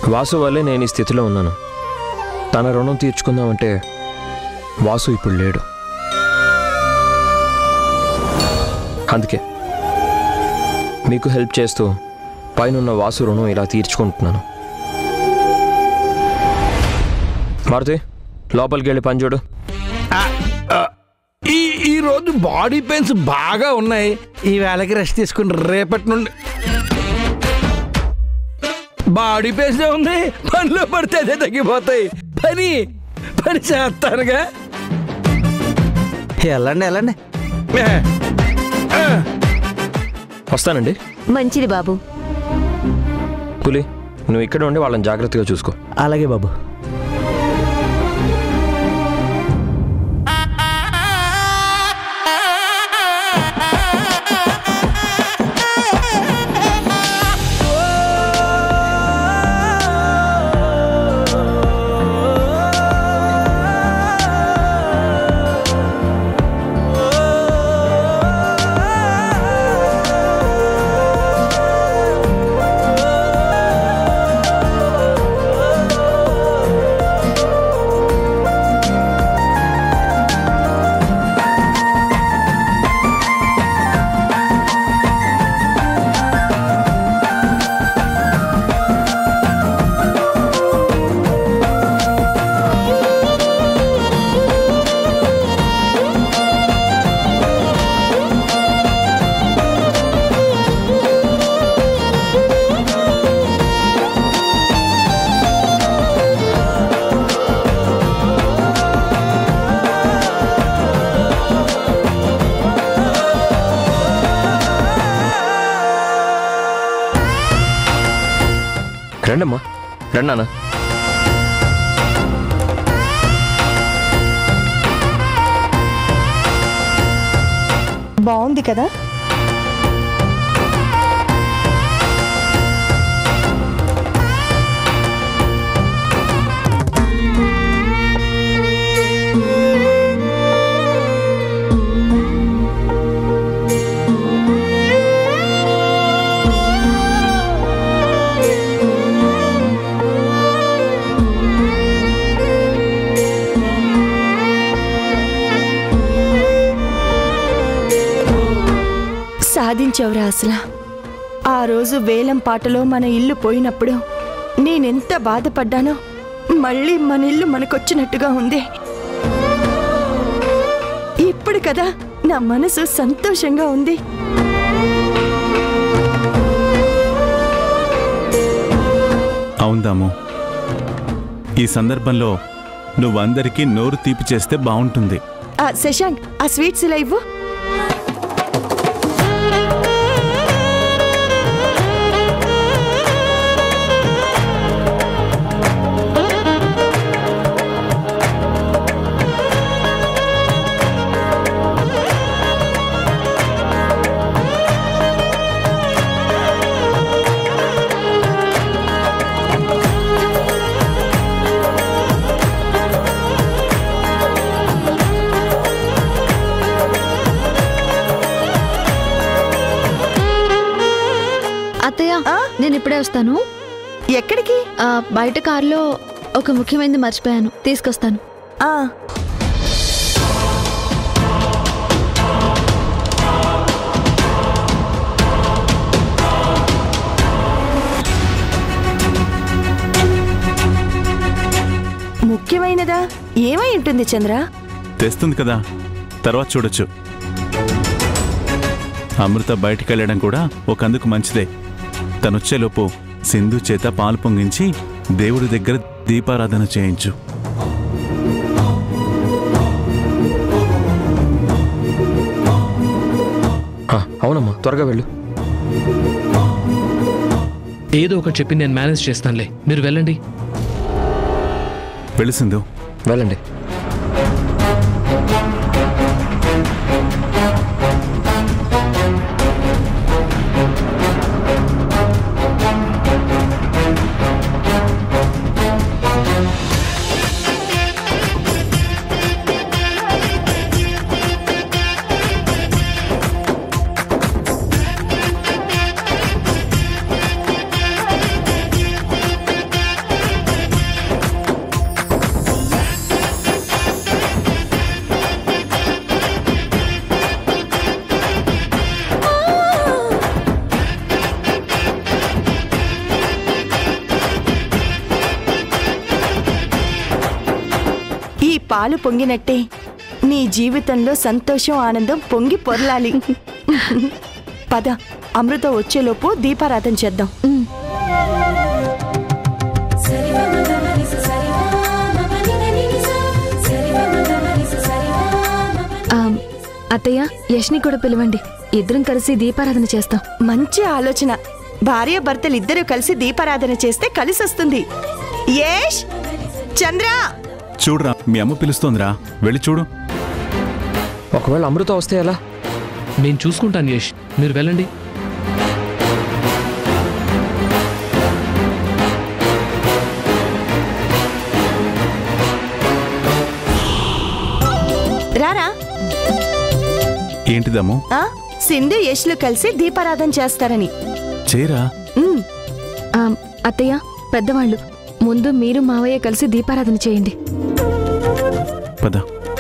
వాసు వల్లే నేను ఈ స్థితిలో ఉన్నాను. తన రుణం తీర్చుకుందామంటే వాసు ఇప్పుడు లేడు. అందుకే మీకు హెల్ప్ చేస్తూ పైనున్న వాసు రుణం ఇలా తీర్చుకుంటున్నాను. మారుతి, లోపలికి వెళ్ళి పని చూడు. ఈ రోజు బాడీ పెయిన్స్ బాగా ఉన్నాయి. ఈ వేళకి రెస్ట్ తీసుకుని రేపటి నుండి బాడీ పెయిన్స్ ఉంది. పనిలో పడితే అదే తగ్గిపోతాయి. పని పని చేస్తానుగా. వెళ్ళండి. వస్తానండి. మంచిది బాబు. పులి, నువ్వు ఇక్కడ ఉండి వాళ్ళని జాగ్రత్తగా చూసుకో. అలాగే బాబు. రండమ్మా, రండి. బాగుంది కదా? సాధించవరా అసలు. ఆ రోజు వేలం పాటలో మన ఇల్లు పోయినప్పుడు నేనెంత బాధపడ్డానో మళ్ళీ మన ఇల్లు మనకొచ్చినట్టుగా ఉంది. ఇప్పుడు కదా నా మనసు సంతోషంగా ఉంది. అవుందాము, ఈ సందర్భంలో నువ్వందరికీ నోరు తీపి చేస్తే బాగుంటుంది. శశాంక్, ఆ స్వీట్స్ ఇలా ఇవ్వు. నేను ఇప్పుడే వస్తాను. ఎక్కడికి? బయట కారులో ఒక ముఖ్యమైనది మర్చిపోయాను, తీసుకొస్తాను. ముఖ్యమైనదా? ఏమై ఉంటుంది చంద్ర? తెస్తుంది కదా, తర్వాత చూడొచ్చు. అమృత బయటికి వెళ్ళడం కూడా ఒకందుకు మంచిదే. తనొచ్చేలోపు సింధు చేత పాలు పొంగించి దేవుడి దగ్గర దీపారాధన చేయించు. అవునమ్మా, త్వరగా వెళ్ళు. ఏదో ఒకటి చెప్పి నేను మేనేజ్ చేస్తానులే, మీరు వెళ్ళండి. వెళ్ళు సింధు, వెళ్ళండి. పాలు పొంగినట్టే నీ జీవితంలో సంతోషం ఆనందం పొంగి పొరలాలి. పద, అమృత వచ్చేలోపు దీపారాధన చేద్దాం. అత్తయ్య, యష్ని కూడా పిలవండి. ఇద్దరం కలిసి దీపారాధన చేస్తాం. మంచి ఆలోచన. భార్య భర్తలు ఇద్దరు కలిసి దీపారాధన చేస్తే కలిసి వస్తుంది. యష్, చంద్ర, చూడరా, మీ అమ్మ పిలుస్తోందిరా, వెళ్ళి చూడు. ఒకవేళ అమృత వస్తే ఎలా? నేను చూసుకుంటాను యష్, మీరు వెళ్ళండి. రారా. ఏంటిదమ్ము? సింధు యష్లు కలిసి దీపారాధన చేస్తారని. చేరా. అత్తయ్య, పెద్దవాళ్ళు, ముందు మీరు మావయ్య కలిసి దీపారాధన చేయండి. పద.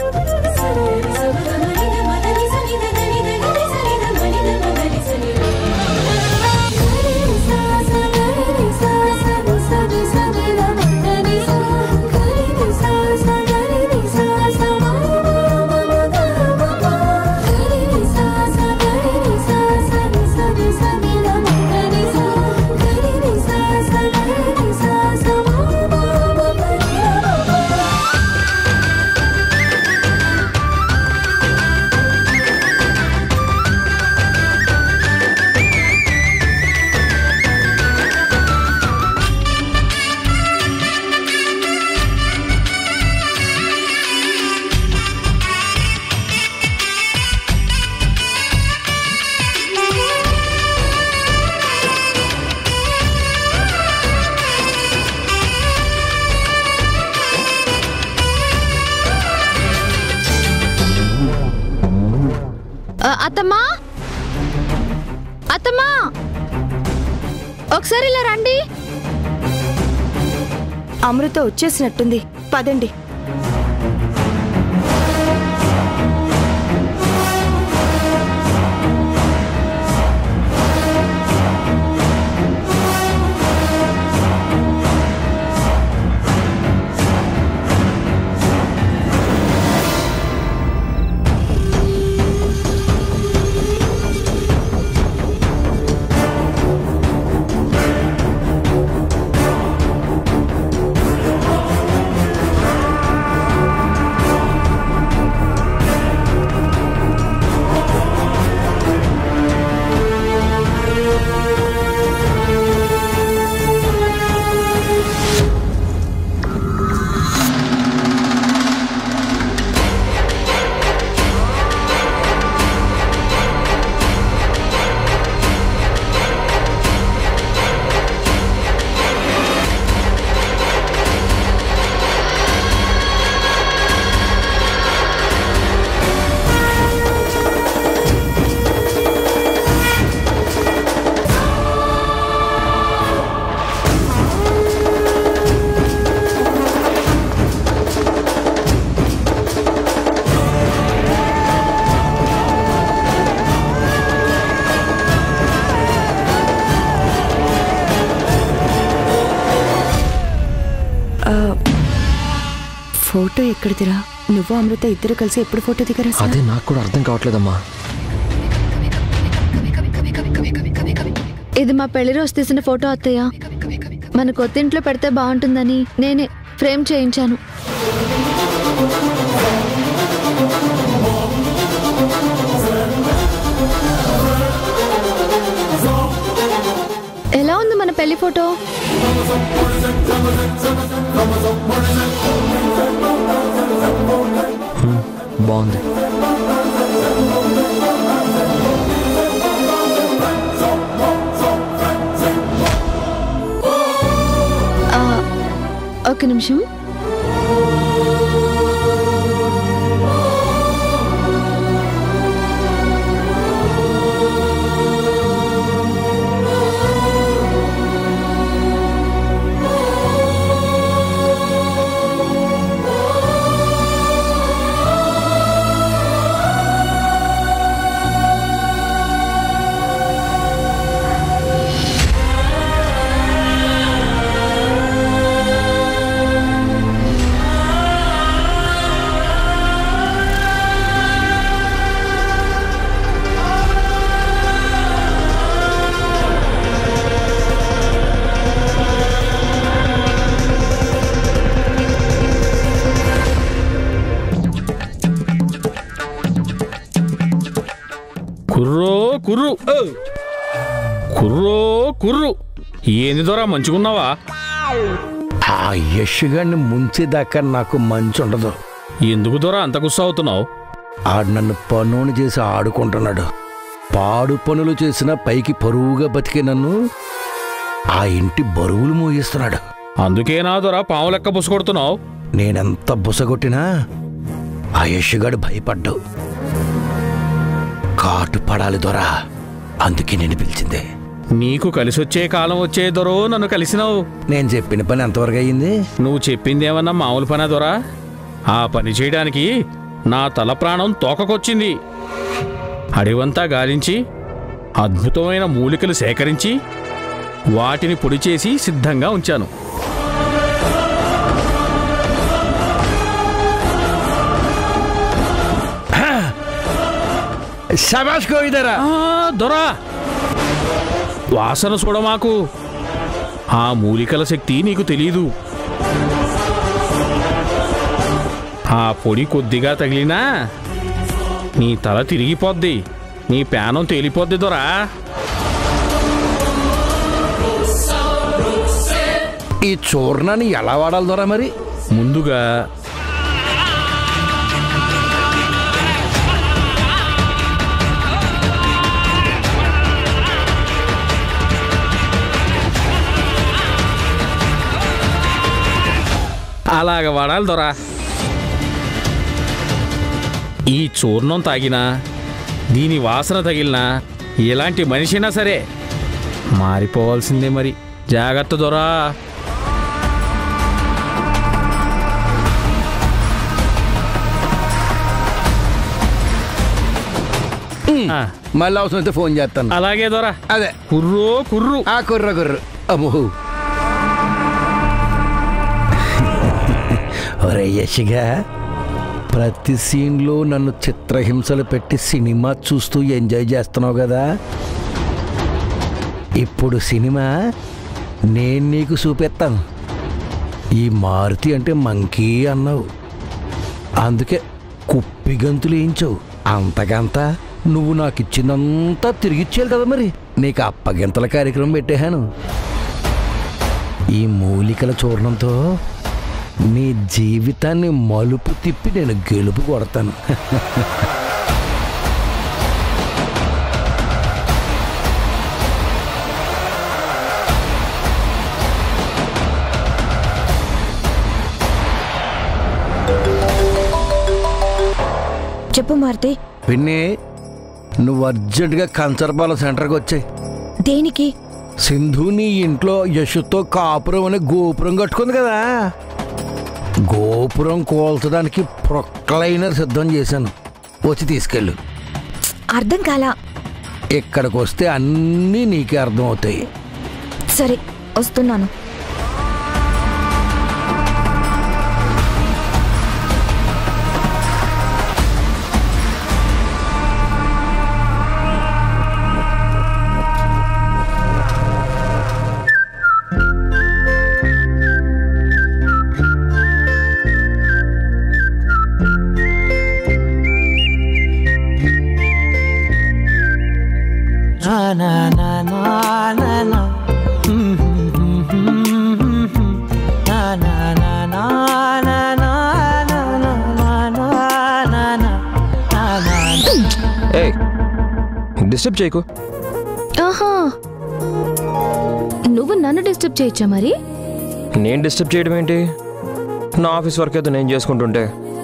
అత్తమ్మా, అత్తమ్మా, ఒకసారి ఇలా రండి. అమృత వచ్చేసినట్టుంది, పదండి. ఫోటో ఎక్కడిదిరా? నువ్వు అమృత ఇద్దరు కలిసి ఎప్పుడు ఫోటో దిగరా? అదే నాకు కూడా అర్థం కావట్లేదమ్మా. ఇది మా పెళ్లి రోజు తీసిన ఫోటో అత్తయ్య. మన కొత్త ఇంట్లో పెడితే బాగుంటుందని నేనే ఫ్రేమ్ చేయించాను. ఎలా ఉంది మన పెళ్లి ఫోటో? బాగుంది. ఒక నిమిషం. కుర్రో కుర్రు కుర్రో కుర్రు ఏంది దొరా మంచిగున్నావా? ఆ యష్గాడిని ముంచేదాకా నాకు మంచి ఉండదు. ఎందుకు దొరా అంత గుస్సా అవుతున్నావు? ఆడు నన్ను పనుని చేసి ఆడుకుంటున్నాడు. పాడు పనులు చేసిన పైకి పరువుగా బతికే నన్ను ఆ ఇంటి బరువులు మోయిస్తున్నాడు. అందుకేనా దొరా పాము లెక్క బుసకొడుతున్నావు? నేనెంత బుసగొట్టినా ఆ యష్గాడు భయపడ్డావు. కాటు పడాలి దొరా, అందుకే నేను పిలిచింది. నీకు కలిసొచ్చే కాలం వచ్చే దొరో నన్ను కలిసినావు. నేను చెప్పిన పని ఎంతవరకు అయ్యింది? నువ్వు చెప్పిందేమన్నా మామూలు పనా దొరా? ఆ పని చేయడానికి నా తల ప్రాణం తోకకొచ్చింది. అడివంతా గాలించి అద్భుతమైన మూలికలు సేకరించి వాటిని పొడి చేసి సిద్ధంగా ఉంచాను. శబాష్ కోయిదరా. దొరా వాసన చూడమాకు. ఆ మూలికల శక్తి నీకు తెలీదు. ఆ పొడి కొద్దిగా తగిలినా నీ తల తిరిగిపోద్ది, నీ ప్రాణం తేలిపోద్ది దొరా. ఈ చూర్ణాన్ని ఎలా వాడాలి దొరా మరి? ముందుగా అలాగ వాడాలి దొరా. ఈ చూర్ణం తాగినా దీని వాసన తగిలినా ఎలాంటి మనిషైనా సరే మారిపోవాల్సిందే. మరి జాగ్రత్త దొరా. మళ్ళీ అవసరం అయితే ఫోన్ చేస్తాను. అలాగే దొరా. అదే కుర్రో కుర్రు. ఆ కుర్ర కుర్రు. అమ్మో ఒరే యశిగా, ప్రతి సీన్లో నన్ను చిత్రహింసలు పెట్టి సినిమా చూస్తూ ఎంజాయ్ చేస్తున్నావు కదా. ఇప్పుడు సినిమా నేను నీకు చూపిస్తాను. ఈ మారుతి అంటే మంకీ అన్నావు, అందుకే కుప్పి గంతులు వేయించావు. అంతకంతా నువ్వు నాకు ఇచ్చిందంతా తిరిగిచ్చేయాలి కదా. మరి నీకు అప్పగింతల కార్యక్రమం పెట్టేశాను. ఈ మూలికల చూడడంతో నీ జీవితాన్ని మలుపు తిప్పి నేను గెలుపు కొడతాను. చెప్పు మారుతి. పిన్ని, నువ్వు అర్జెంటుగా కంచరపాలెం సెంటర్కి వచ్చాయి. దేనికి? సింధు నీ ఇంట్లో యశుతో కాపురం అనే గోపురం కట్టుకుంది కదా. గోపురం కోల్చడానికి ప్రొక్లైనర్ సిద్ధం చేశాను. వచ్చి తీసుకెళ్ళు. అర్థం కాలా. ఇక్కడికి వస్తే అన్నీ నీకే అర్థం అవుతాయి. సరే, వస్తున్నాను. డిస్టర్బ్ చేయకు. ఆహా, నువ్వు నన్ను డిస్టర్బ్ చేయొచ్చా మరి? నేను డిస్టర్బ్ చేయడం ఏంటి? నా ఆఫీస్ వర్క్ ఏదో నేను చేసుకుంటుంటే.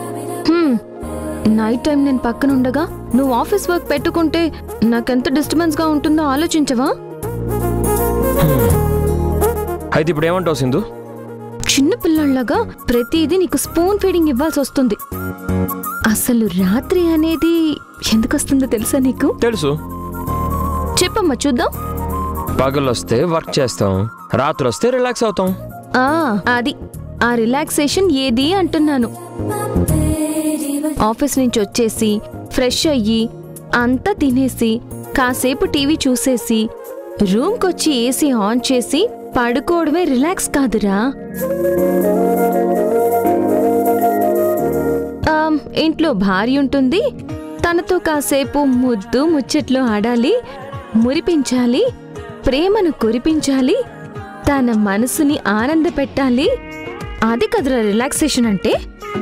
నైట్ టైం నేను పక్కన ఉండగా నువ్వు ఆఫీస్ వర్క్ పెట్టుకుంటే నాకెంత డిస్టర్బెన్స్గా ఉంటుందో ఆలోచించవా? అయితే ఇప్పుడు ఏమంటావు సింధు? చిన్న పిల్లల్లాగా ప్రతిదీ నీకు స్పూన్ ఫీడింగ్ ఇవ్వాల్సి వస్తుంది. అసలు రాత్రి అనేది ఎందుకు వస్తుందో తెలుసా నీకు? తెలుసు. చెప్పమ్మా చూద్దాం. పగలొస్తే వర్క్ చేస్తాం, రాత్రి వస్తే రిలాక్స్ అవుతాం. అది ఆ రిలాక్సేషన్ ఏది అంటున్నాను. ఆఫీస్ నుంచి వచ్చేసి ఫ్రెష్ అయ్యి అంతా తినేసి కాసేపు టీవీ చూసేసి రూమ్కొచ్చి ఏసీ ఆన్ చేసి పడుకోవడమే రిలాక్స్ కాదురా. ఇంట్లో భార్య ఉంటుంది, తనతో కాసేపు ముద్దు ముచ్చట్లు ఆడాలి, మురిపించాలి, ప్రేమను కురిపించాలి, తన మనసుని ఆనంద పెట్టాలి. అది కదరా రిలాక్సేషన్ అంటే.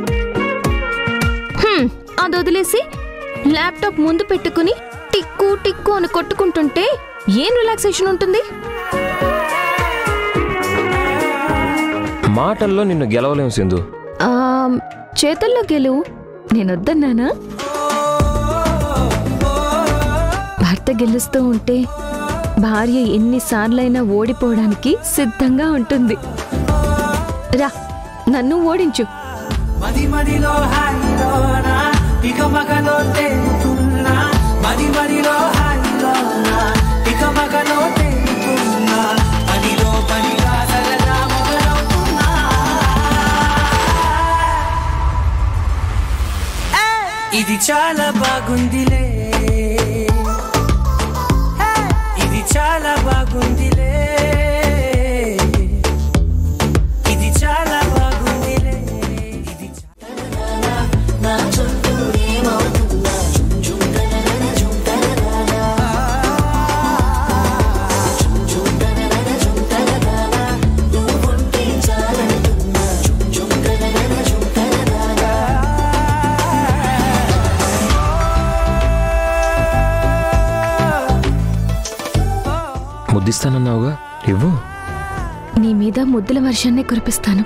అది వదిలేసి ల్యాప్టాప్ ముందు పెట్టుకుని టిక్కు టిక్కు అని కొట్టుకుంటుంటే ఏం రిలాక్సేషన్ ఉంటుంది? మాటల్లో నిన్ను గెలవలేం సింధు. చేతల్లో గెలువు నేనొద్దన్నానా? భర్త గెలుస్తూ ఉంటే భార్య ఎన్నిసార్లైనా ఓడిపోవడానికి సిద్ధంగా ఉంటుంది. రా, నన్ను ఓడించు. ఇది చాలా బాగుందిలే, ఇది చాలా బాగుందిలే, ఇది చాలా బాగుందిలే, ఇది నా చుట్టూ ఏమవుతుందా నువ్వుంటే చాలంటున్నా ముద్దిస్తానన్నావుగా, ఇవ్వు. నీ మీద ముద్దుల వర్షాన్ని కురిపిస్తాను.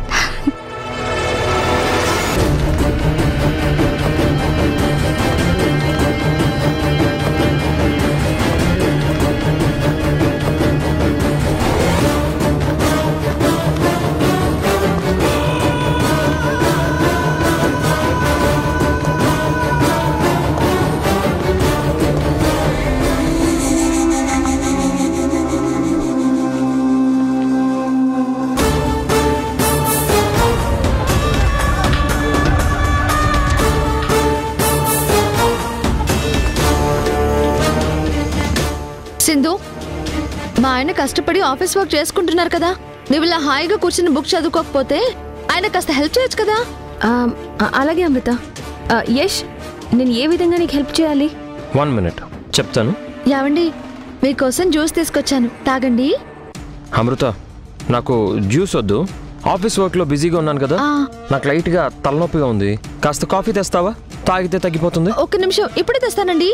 సింధు, మా ఆయన కష్టపడి ఆఫీస్ వర్క్ చేసుకుంటున్నారు కదా, నువ్వు ఇలా హాయిగా కూర్చుని బుక్ చదువుకోకపోతే ఆయన కాస్త హెల్ప్ చేయొచ్చు కదా. అలాగే అమృత. యష్, నేను ఏ విధంగా నీకు హెల్ప్ చేయాలి? 1 minute చెప్తాను. యావండి, మీకోసం జ్యూస్ తీసుకొచ్చాను, తాగండి. అమృత, నాకు జ్యూస్ వద్దు. ఆఫీస్ వర్క్లో బిజీగా ఉన్నాను కదా, నాకు లైట్గా తలనొప్పిగా ఉంది. కాస్త కాఫీ తెస్తావా? తాగితే తగ్గిపోతుంది. ఒక్క నిమిషం, ఇప్పుడే తెస్తానండి.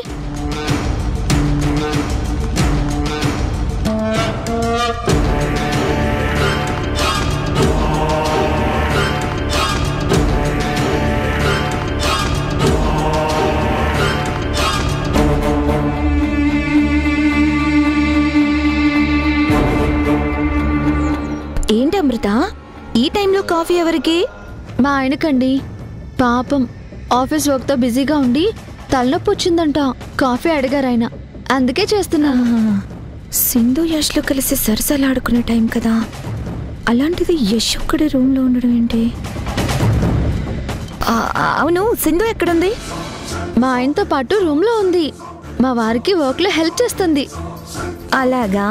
ఏంటి అమృత, ఈ టైంలో కాఫీ ఎవరికి? మా ఆయనకండి. పాపం ఆఫీస్ వర్క్తో బిజీగా ఉండి తలనొప్పి వచ్చిందంట. కాఫీ అడిగారు ఆయన, అందుకే చేస్తున్నా. సింధు యష్లో కలిసి సరసలాడుకునే టైం కదా, అలాంటిది యష్ ఒక్కడే రూమ్లో ఉండడం ఏంటి? అవును, సింధు ఎక్కడుంది? మా ఆయనతో పాటు రూమ్లో ఉంది. మా వారికి వర్క్లో హెల్ప్ చేస్తుంది. అలాగా?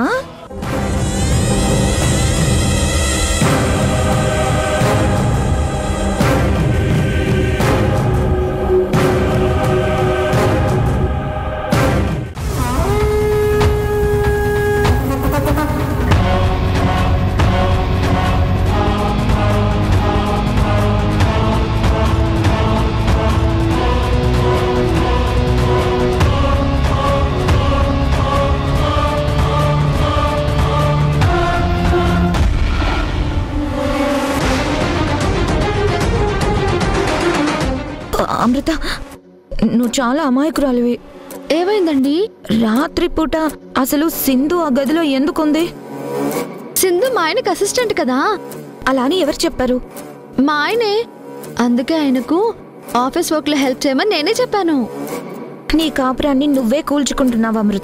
అమృత, నువ్వు చాలా అమాయకురాలివి. ఏమైందండి? రాత్రిపూట అసలు సింధు ఆ గదిలో ఎందుకుంది? సింధు మా ఆయనకు అసిస్టెంట్ కదా. అలా అని ఎవరు చెప్పారు? మా ఆయనే. అందుకే ఆయనకు ఆఫీస్ వర్క్లో హెల్ప్ చేయమని నేనే చెప్పాను. నీ కాపురాన్ని నువ్వే కూల్చుకుంటున్నావు అమృత.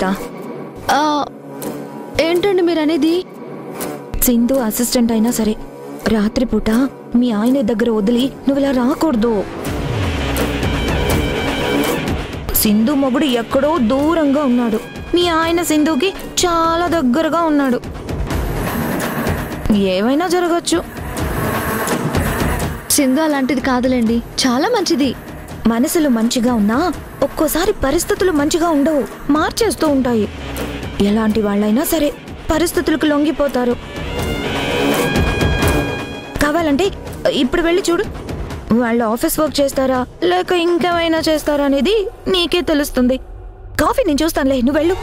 ఏంటండి మీరు అనేది? సింధు అసిస్టెంట్ అయినా సరే రాత్రిపూట మీ ఆయన దగ్గర వదిలి నువ్వు ఇలా రాకూడదు. సింధు మొగుడు ఎక్కడో దూరంగా ఉన్నాడు, మీ ఆయన సింధుకి చాలా దగ్గరగా ఉన్నాడు. ఏమైనా జరగచ్చు. సింధు అలాంటిది కాదులేండి, చాలా మంచిది. మనసులు మంచిగా ఉన్నా ఒక్కోసారి పరిస్థితులు మంచిగా ఉండవు, మార్చేస్తూ ఉంటాయి. ఎలాంటి వాళ్ళైనా సరే పరిస్థితులకు లొంగిపోతారు. కావాలంటే ఇప్పుడు వెళ్ళి చూడు, వాళ్ళు ఆఫీస్ వర్క్ చేస్తారా లేక ఇంకేమైనా చేస్తారా అనేది నీకే తెలుస్తుంది. కాఫీ నేను చూస్తానులే, నువ్వు వెళ్ళు.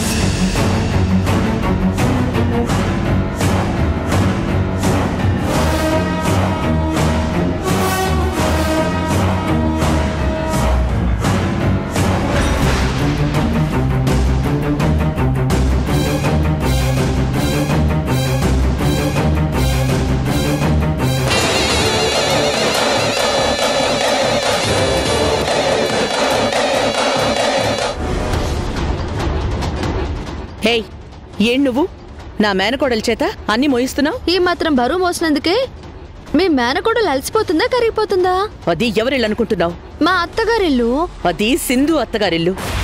హేయ్, ఏం నువ్వు నా మేనకోడల చేత అన్ని మోయిస్తున్నావు? ఈ మాత్రం బరువు మోసినందుకే మీ మేనకోడలు అలసిపోతుందా కరిగిపోతుందా? అది ఎవరిల్లు అనుకుంటున్నావు? మా అత్తగారిల్లు. అది సింధు అత్తగారిల్లు.